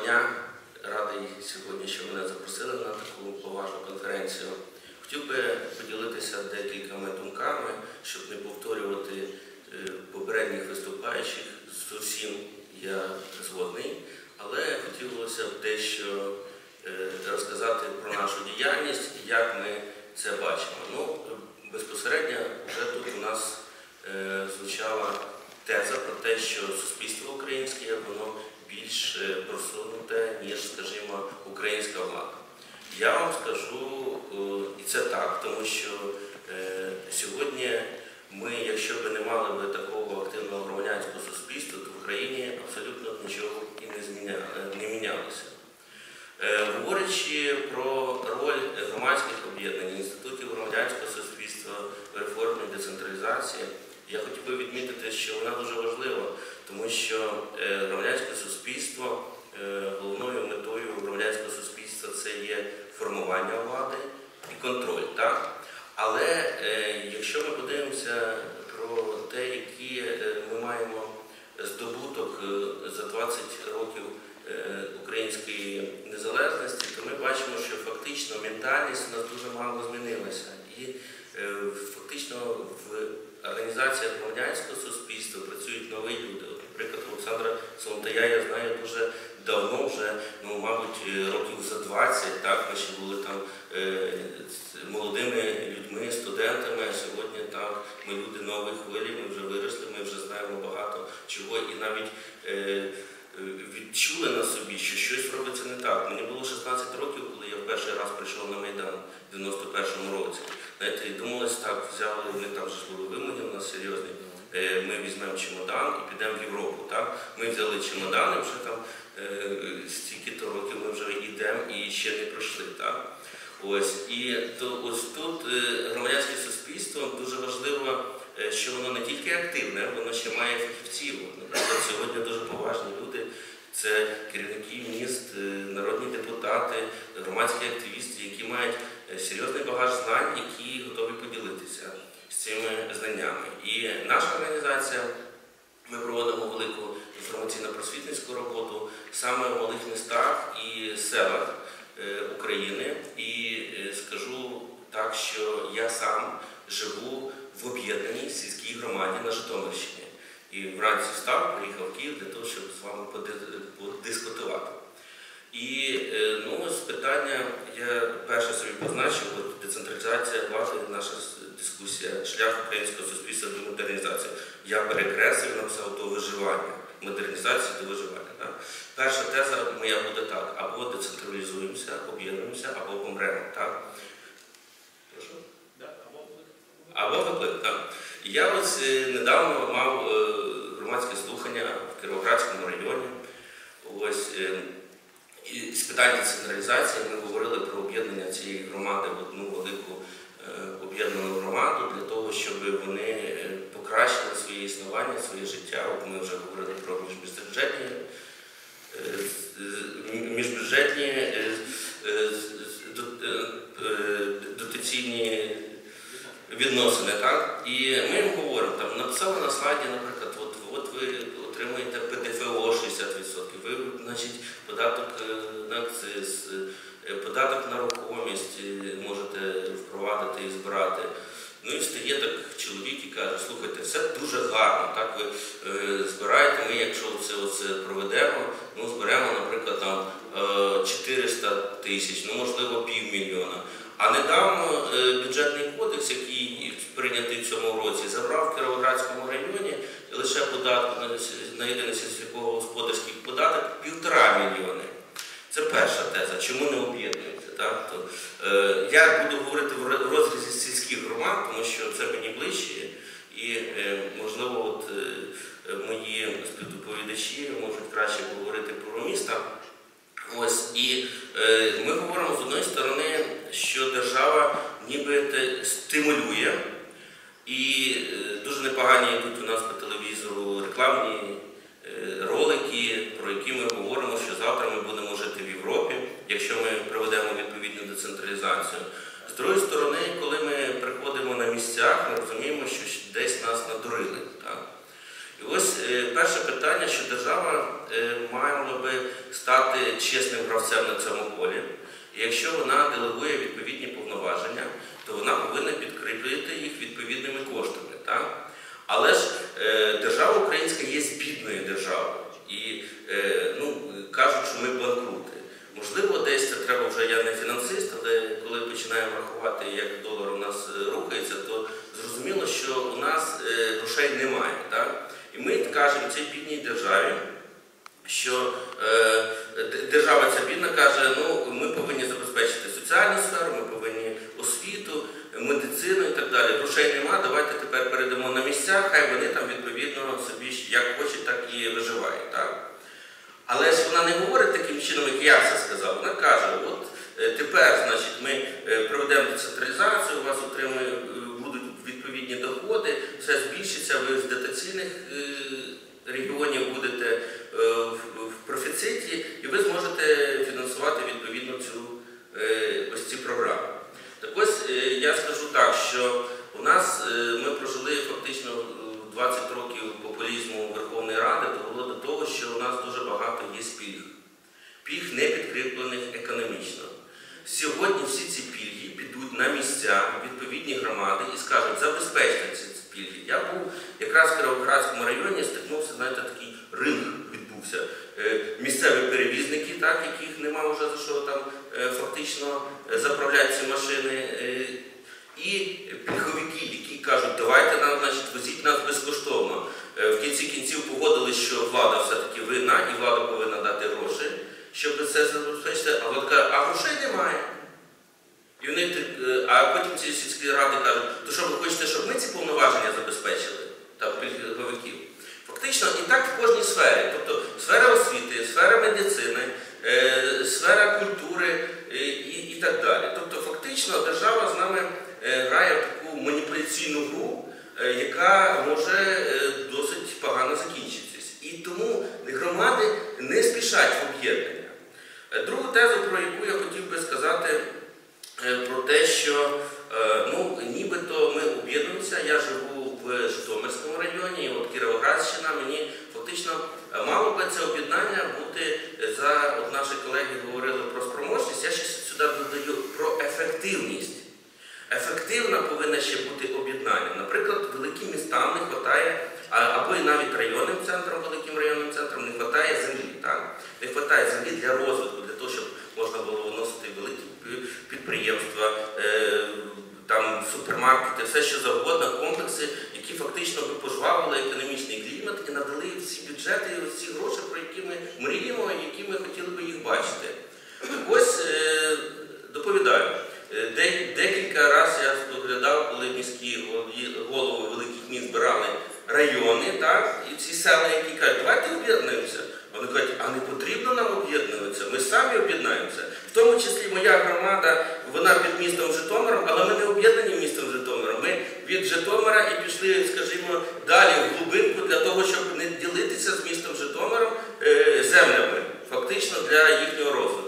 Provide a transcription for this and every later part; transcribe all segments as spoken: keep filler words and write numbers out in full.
дня. Радий сьогодні, що мене запросили на таку поважну конференцію. Хотів би поділитися декількома думками, щоб не повторювати попередніх виступаючих. З усім я згодний, але хотілося б дещо розказати про нашу діяльність і як ми це бачимо. Ну, безпосередньо вже тут у нас звучала теза про те, що суспільство українське, воно більш просунуте, ніж, скажімо, українська влада. Я вам скажу, і це так, тому що сьогодні ми, якщо б не мали б такого активного громадянського суспільства, то в Україні абсолютно нічого і не мінялося. Говорячи про роль громадських об'єднань, інститутів громадянського суспільства в реформі децентралізації, я хотів би відмітити, що вона дуже важлива, тому що громадянське суспільство, головною метою громадянського суспільства це є формування влади і контроль. Так? Але якщо ми подивимося про те, які ми маємо здобуток за двадцять років української незалежності, то ми бачимо, що фактично ментальність у нас дуже мало змінилася. І фактично в організаціях громадянського суспільства працюють нові люди. От, наприклад, Олександра Солонтая я знаю дуже давно, вже, ну, мабуть, років за двадцять, так, ми ще були там е, молодими людьми, студентами, а сьогодні так, ми люди нової хвилі, ми вже виросли, ми вже знаємо багато чого і навіть е, відчули на собі, що щось робиться не так. Мені було шістнадцять років, коли я в перший раз прийшов на Майдан в дев'яносто першому році. Знаєте, і думалось так, взяли, вони там вже були вимоги у нас серйозні, ми візьмемо чемодан і підемо в Європу. Так? Ми взяли чемодан і вже там стільки-то років ми вже йдемо і ще не пройшли. Так? Ось. І то, ось тут громадянське суспільство дуже важливо, що воно не тільки активне, воно ще має фахівців. Наприклад, сьогодні дуже поважні люди. Це керівники міст, народні депутати, громадські активісти, які мають серйозний багаж знань, які готові поділитися з цими знаннями. І наша організація, ми проводимо велику інформаційно-просвітницьку роботу саме в малих містах і селах України. І скажу так, що я сам живу в об'єднаній сільській громаді на Житомирщині. І вранці встав, приїхав в Київ для того, щоб з вами подискутувати. І ну, з питання я перше собі позначив, от децентралізація влади, наша дискусія, шлях українського суспільства до модернізації. Я перекреслив, написав до виживання, модернізації до виживання. Так? Перша теза моя буде так, або децентралізуємося, об'єднуємося, або помремо. Так? Прошу? Або виклик, так. Я ось недавно мав громадське слухання в Кіровоградському районі. Ось, і з питань децентралізації ми говорили про об'єднання цієї громади в одну велику об'єднану громаду для того, щоб вони покращили своє існування, своє життя. От ми вже говорили про міжбюджетні, міжбюджетні дотаційні відносини, так? І ми їм говоримо, там, написали на слайді, наприклад, от, от ви отримуєте Пе Де Фе О шістдесят відсотків, ви, значить, податок на акциз, податок на рухомість можете впровадити і збирати. Ну і стає так чоловік і каже, слухайте, все дуже гарно, так, ви е, збираєте, ми, якщо це оце проведемо, ну, зберемо, наприклад, там чотириста тисяч, ну, можливо, півмільйона. А недавно е, бюджетний кодекс, який прийнятий в цьому році, забрав в Кіровоградському районі лише податку на, на єдиний сільськогосподарський податок півтора мільйони. Це перша теза, чому не об'єднуються. Так? То, е, я буду говорити в розрізі сільських громад, тому що це мені ближче, і, е, можливо, от, е, мої співдоповідачі можуть краще говорити про міста. Ось, і е, ми говоримо з однієї сторони, що держава ніби стимулює, і е, дуже непогані йдуть у нас по телевізору рекламні е, ролики, про які ми говоримо, що завтра ми будемо жити в Європі, якщо ми проведемо відповідну децентралізацію. З другої сторони, коли ми приходимо на місцях, ми розуміємо, що десь нас надурили. Так? І ось е, перше питання, що держава е, мала би стати чесним гравцем на цьому полі. І якщо вона делегує відповідні повноваження, то вона повинна підкріпити їх відповідними коштами. Так? Але ж е, держава українська є бідною державою. І е, ну, кажуть, що ми банкрути. Можливо, десь це треба вже, я не фінансист, але коли починаємо рахувати, як долар у нас рухається, то зрозуміло, що у нас е, грошей немає. Так? І ми кажемо цій бідній державі, що е, держава ця бідна каже, ну, ми повинні забезпечити соціальну сферу, ми повинні освіту, медицину і так далі. Грошей нема, давайте тепер перейдемо на місця, хай вони там відповідно собі як хочуть, так і виживають. Так? Але ж вона не говорить таким чином, як я це сказав. Вона каже, от тепер, значить, ми проведемо децентралізацію, у вас отримує, будуть відповідні доходи, все збільшиться, ви з дотаційних регіонів будете в профіциті, і ви зможете фінансувати відповідно цю, ось ці програми. Так ось я скажу так, що у нас ми прожили фактично двадцять років популізму Верховної Ради, довело до того, що у нас дуже багато є пільг. Пільг не підкріплених економічно. Сьогодні всі ці пільги підуть на місця, відповідні громади і скажуть, забезпечте ці пільги. Я був якраз в Кіровоградському районі, стикнувся, знаєте, такий ринг відбувся. Місцеві перевізники, так, яких нема вже за що там фактично заправляти ці машини, і пільговики, які кажуть, давайте нам, значить, возіть нас безкоштовно. В кінці кінців погодились, що влада все-таки винна, і влада повинна дати гроші, щоб це забезпечити, а влада каже, а грошей немає. І вони, а потім ці сільські ради кажуть, то що ви хочете, щоб ми ці повноваження забезпечили, там, пільговиків? Фактично, і так в кожній сфері. Тобто сфера освіти, сфера медицини, е, сфера культури е, і, і так далі. Тобто фактично держава з нами е, грає в таку маніпуляційну гру, е, яка може е, досить погано закінчитись. І тому громади не спішать в об'єднання. Другу тезу, про яку я хотів би сказати, е, про те, що е, ну, нібито ми об'єднуємося. Я живу в Житомирському районі, і от Кіровоградщина, мені фактично мало би це об'єднання бути, за, от наші колеги говорили про спроможність, я ще сюди додаю про ефективність. Ефективна повинна ще бути об'єднання. Наприклад, великим містам не вистачає, або і навіть районним центрам, великим районним центрам не вистачає землі. Так? Не вистачає землі для розвитку, для того, щоб можна було виносити великі підприємства, там супермаркети, все що завгодно, комплекси, які фактично би пожвавили економічний клімат і надали всі бюджети, і всі гроші, про які ми мріємо, і які ми хотіли би їх бачити. Ось е, доповідаю. Декілька разів я споглядав, коли міські голови великих міст збирали райони, так, і ці села, які кажуть, давайте об'єднуємося. Вони кажуть, а не потрібно нам об'єднуватися, ми самі об'єднаємося. В тому числі моя громада, вона під містом Житомиром, але ми не об'єднані містом Житомиром. Ми від Житомира і пішли, скажімо, далі в глибинку для того, щоб не ділитися з містом Житомиром е, землями, фактично для їхнього розвитку.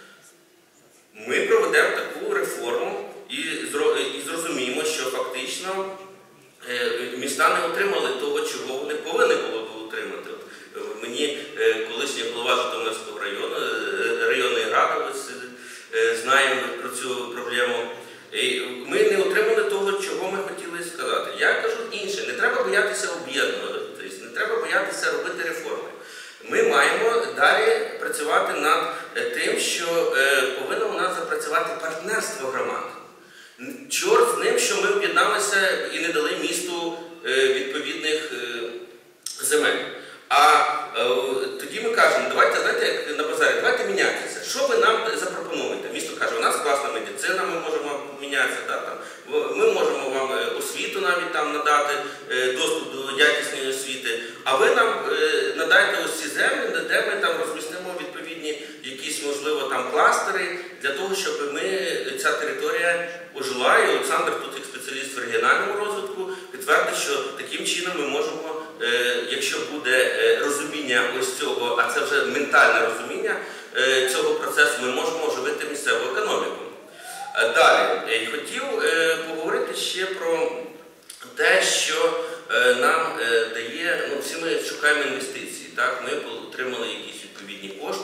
Ми проведемо таку реформу і, і зрозуміємо, що фактично е, міста не отримали того, чого вони повинні були б отримати. От, мені е, колишній голова Житомирського району, е, районної ради, ось, е, знаємо про цю проблему. І ми не отримали того, чого ми хотіли сказати. Я кажу інше, не треба боятися об'єднуватися, не треба боятися робити реформи. Ми маємо далі працювати над тим, що е, повинно у нас запрацювати партнерство громад. Чорт з ним, що ми об'єдналися і не дали місту е, відповідних е, земель. А е, тоді ми кажемо, давайте, знаєте, як на базарі, давайте мінятися. Що ви нам запропонуєте? Місто каже, у нас класна медицина, ми можемо мінятися, да, там. Ми можемо вам освіту навіть там надати, е, доступ до якісної освіти, а ви нам е, надайте ось ці землі, де ми там розмістимо відповідні якісь, можливо, там кластери, для того, щоб ми, ця територія ожила. І Олександр, тут як спеціаліст в регіональному розвитку, підтвердить, що таким чином ми можемо, е, якщо буде е, розуміння ось цього, а це вже ментальне розуміння е, цього процесу, ми можемо оживити місцеву економіку. Е, далі, е, хотів е, поговорити ще про те, що е, нам е, дає, ну всі ми шукаємо інвестиції, так? Ми отримали якісь відповідні кошти.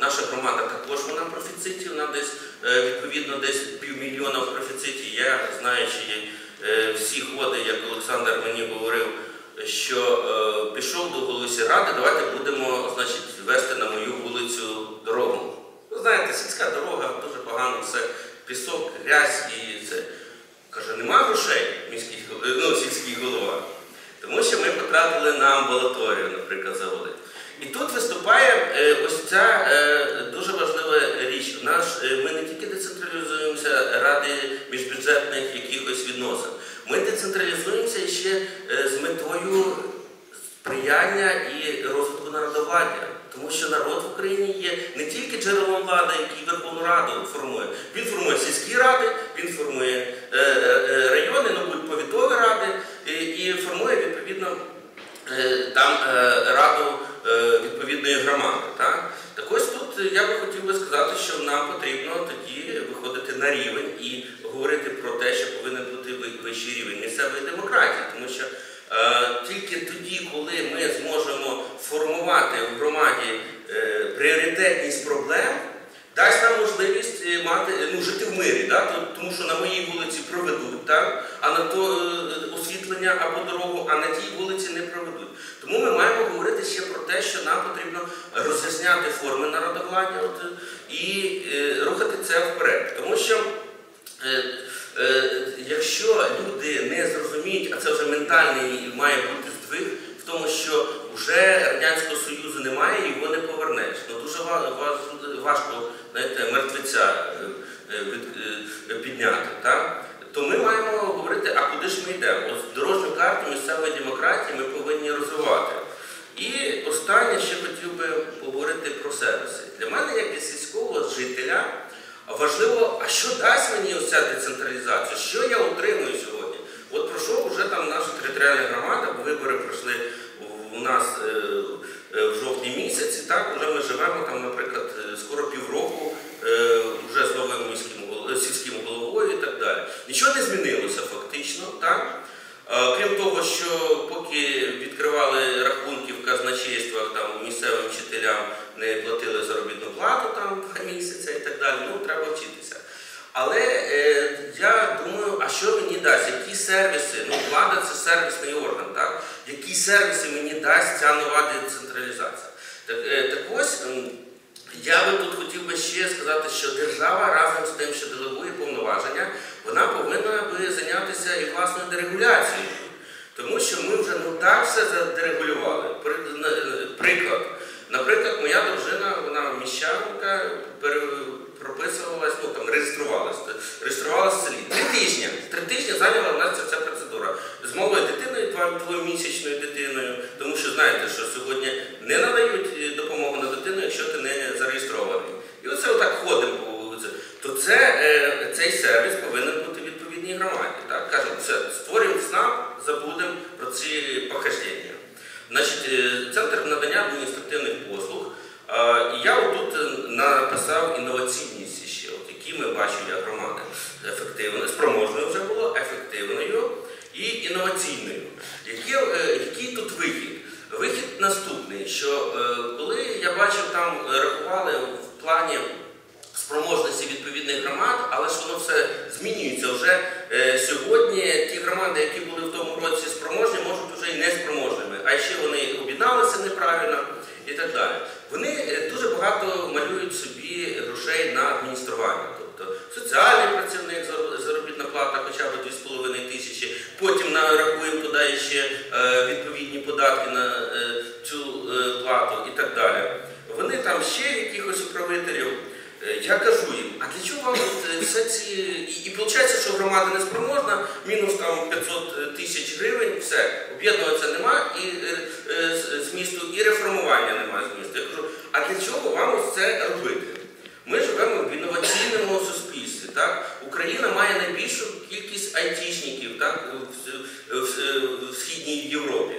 наша громада також вона в профіциті, вона десь відповідно десь півмільйона в профіциті. Я, знаючи всі ходи, як Олександр мені говорив, що е, пішов до голови сільради, давайте будемо, значить, вести на мою вулицю дорогу. Ви знаєте, сільська дорога, дуже погано, все, пісок, грязь і це. Каже, нема грошей, міський, ну, сільський голова. Тому що ми потратили на амбулаторію, наприклад, заводи. І тут виступає е, ось ця е, дуже важлива річ. Наш, е, ми не тільки децентралізуємося ради міжбюджетних якихось відносин. Ми децентралізуємося ще е, з метою сприяння і розвитку народовладдя. Тому що народ в Україні є не тільки джерелом влади, який Верховну Раду формує. Він формує сільські ради, він формує е, е, райони, ну, будь повітові ради, і, і формує відповідно е, там е, раду е, відповідної громади. Так? Так ось тут я би хотів би сказати, що нам потрібно тоді виходити на рівень і говорити про те, що повинен бути вищий рівень місцевої демократії. Тому що е, тільки тоді, коли ми зможемо формувати в громаді е, пріоритетність проблем, дасть нам можливість мати, ну, жити в мирі, да? Тому що на моїй вулиці проведуть, так? А на то е, освітлення або дорогу, а на тій вулиці не проведуть. Тому ми маємо говорити ще про те, що нам потрібно роз'ясняти форми народовладдя от, і е, рухати це вперед. Тому що е, е, якщо люди не зрозуміють, а це вже ментальний має бути здвиг, в тому, що вже Радянського Союзу немає і його не повернеш. Ну, дуже важко, знаєте, мертвеця підняти. Так? То ми маємо говорити, а куди ж ми йдемо? Ось дорожню карту місцевої демократії ми повинні розвивати. І останнє ще хотів би поговорити про сервіси. Для мене, як для сільського жителя, важливо, а що дасть мені ось ця децентралізація? Що я отримую сьогодні? От пройшов вже там наша територіальна громада, бо вибори пройшли у нас в жовтні місяці, так, вже ми живемо там, наприклад, скоро півроку вже з новим міським сільським головою і так далі. Нічого не змінилося фактично, так? Крім того, що поки відкривали рахунки в казначействах, там місцевим вчителям не платили заробітну плату там місяця і так далі, ну треба вчитися. Але е, я думаю, а що мені дасть, які сервіси, ну влада це сервісний орган, так? Які сервіси мені дасть ця нова децентралізація? Так, е, так ось, я би тут хотів би ще сказати, що держава разом з тим, що делегує повноваження, вона повинна би зайнятися і власною дерегуляцією. Тому що ми вже ну так все задерегулювали. Приклад. Наприклад, моя дружина, вона міщанка, прописувалась, ну там реєструвалася, реєструвалася в селі. Три тижні. Три тижні зайняла в нас ця, ця процедура. З малою дитиною, двомісячною дитиною, тому що знаєте, що сьогодні не надають допомогу на дитину, якщо ти не зареєстрований. І оце отак ходимо по вулиці. То це, е, цей сервіс повинен бути в відповідній громаді. Так? Кажемо, все, створюємо СНАП, забудемо про ці похождення. Значить, Центр надання адміністративних послуг. І я отут написав інноваційність ще, от, які ми бачимо як громади. Ефективною, спроможною вже було, ефективною і інноваційною. Який, який тут вихід? Вихід наступний, що коли я бачив, там рахували в плані спроможності відповідних громад, але ж воно все змінюється. Вже е, сьогодні ті громади, які були в тому році спроможні, можуть вже і не спроможними. А ще вони об'єдналися неправильно і так далі. Вони е, дуже багато малюють собі грошей на адміністрування. Тобто соціальний працівник, заробітна плата хоча б дві з половиною тисячі, потім нарахуємо туди ще е, відповідні податки на е, цю е, плату і так далі. Вони там ще якихось управителів. Я кажу їм, а для чого вам все ці... І, і виходить, що громада не спроможна, мінус там п'ятсот тисяч гривень, все, об'єднуватися нема і е, е, змісту, і реформування немає змісту. Я кажу, а для чого вам ось це робити? Ми живемо в інноваційному суспільстві, так? Україна має найбільшу кількість айтішників, так? В, в, в, в Східній Європі.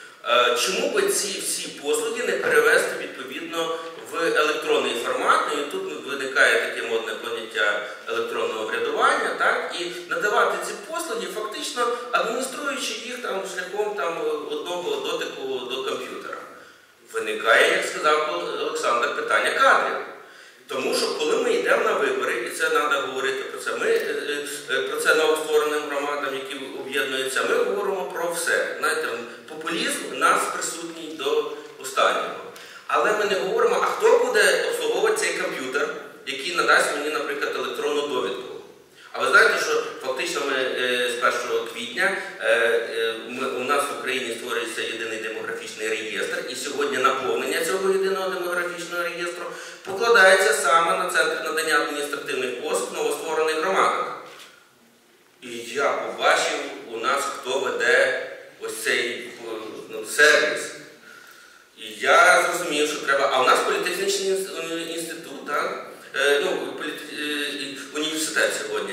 Чому би ці всі послуги не перевести відповідно в електронний формат? І тут виникає таке модне поняття електронного врядування, так? І надавати ці послуги, фактично адмініструючи їх там, шляхом там, одного дотику до комп'ютера. Виникає, як сказав Олександр, питання кадрів. Тому що коли ми йдемо на вибори, і це треба говорити про це, ми про це новоствореним громадам, які об'єднуються, ми говоримо про все. Знаєте, популізм у нас присутній до останнього. Але ми не говоримо, а хто буде обслуговувати цей комп'ютер, який надасть мені, наприклад, електронну довідку. А ви знаєте, що фактично ми з першого квітня ми, у нас в Україні створюється єдиний демографічний реєстр, і сьогодні наповнення цього єдиного демографічного реєстру покладається саме на Центр надання адміністративних послуг в новостворених громадах. І я побачив у нас, хто веде ось цей ну, сервіс. І я зрозумів, що треба... А у нас політехнічний інститут, так? Е, ну, політ... університет сьогодні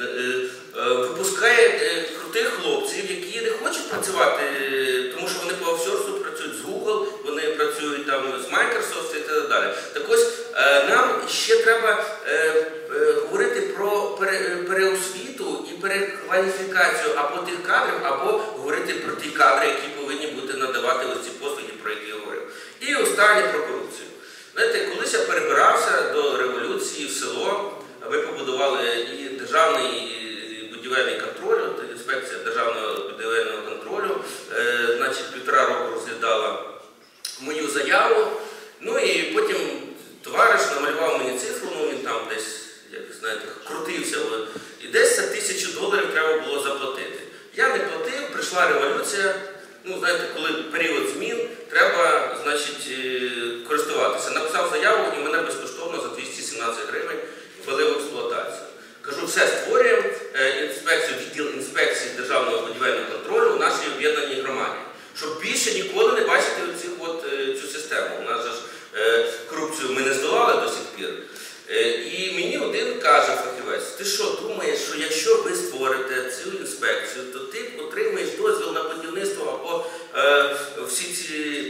випускає крутих хлопців, які не хочуть працювати, тому що вони по офшорсу працюють з Google, вони працюють там з Microsoft і так далі. Так ось нам ще треба говорити про переосвіту і перекваліфікацію або тих кадрів, або говорити про ті кадри, які повинні бути надавати ось ці послуги, про які я говорив. І останнє про корупцію. Знаєте, колись я перебирався до революції в село, ми побудували і державний будівельний контроль, інспекція державного будівельного контролю, е, значить, півтора року розглядала мою заяву, ну і потім товариш намалював мені цифру, ну він там десь, як знаєте, крутився, і десь за тисячу доларів треба було заплатити. Я не платив, прийшла революція, ну знаєте, коли період змін, треба, значить, користуватися. Написав заяву і мене безкоштовно за двісті сімнадцять гривень ввели в експлуатацію. Кажу, все, створюємо інспекцію, відділ інспекції державного будівельного контролю у нашій об'єднаній громаді, щоб більше ніколи не бачити оцих от, цю систему. У нас же ж корупцію ми не здолали до сих пір. І мені один каже фахівець, ти що, думаєш, що якщо ви створите цю інспекцію, то ти отримаєш дозвіл на будівництво або е, всі ці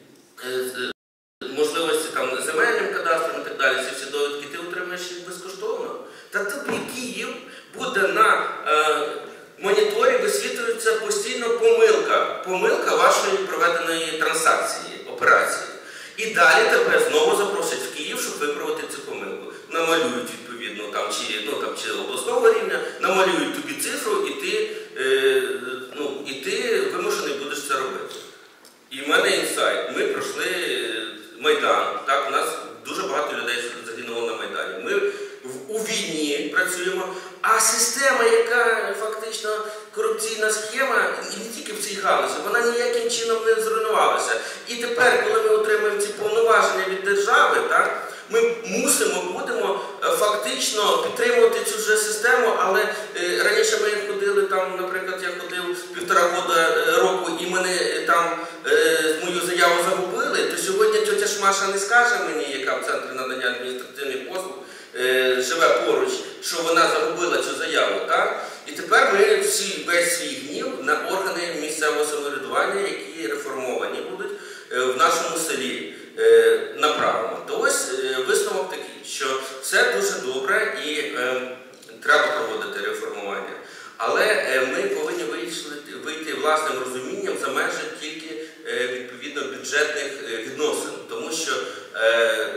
е, можливості там, земельним кадастром і так далі, ці всі довідки, ти отримаєш їх безкоштовно? Та тобі Київ буде на е, моніторі, висвітлюється постійно помилка. Помилка вашої проведеної транзакції, операції. І далі тебе знову запросять в Київ, щоб виправити цю помилку. Намалюють відповідно, там, чи, ну, там, чи обласного рівня, намалюють тобі цифру, і ти, е, ну, і ти вимушений будеш це робити. І в мене інсайт. Ми пройшли Майдан. Так, у нас дуже багато людей загинуло на Майдані. Ми у війні працюємо, а система, яка фактично корупційна схема, і не тільки в цій галузі, вона ніяким чином не зруйнувалася. І тепер, коли ми отримуємо ці повноваження від держави, так, ми мусимо, будемо фактично підтримувати цю ж систему, але е, раніше ми ходили, там, наприклад, я ходив півтора года, року і мене там е, мою заяву загубили, то сьогодні тетя Шмаша не скаже мені, яка в Центрі надання адміністративних послуг е, живе поруч, що вона загубила цю заяву. Так? І тепер ми всі, весь свій гнів на органи місцевого самоврядування, які реформовані будуть е, в нашому селі. Направимо. То ось висновок такий, що все дуже добре і е, треба проводити реформування. Але е, ми повинні вийти, вийти власним розумінням за межі тільки е, відповідно бюджетних відносин. Тому що е,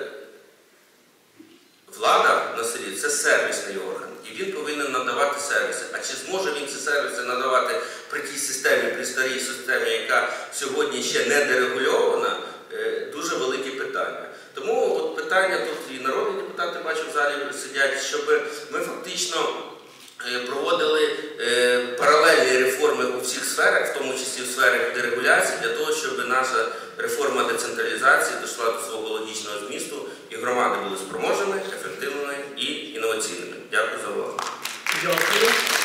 влада на селі – це сервісний орган, і він повинен надавати сервіси. А чи зможе він ці сервіси надавати при тій системі, при старій системі, яка сьогодні ще не дерегульована, дуже великі питання. Тому от питання тут і народні депутати, бачу, в залі сидять, щоб ми фактично проводили паралельні реформи у всіх сферах, в тому числі в сферах дерегуляції, для того, щоб наша реформа децентралізації дійшла до свого логічного змісту і громади були спроможними, ефективними і інноваційними. Дякую за увагу. Дякую.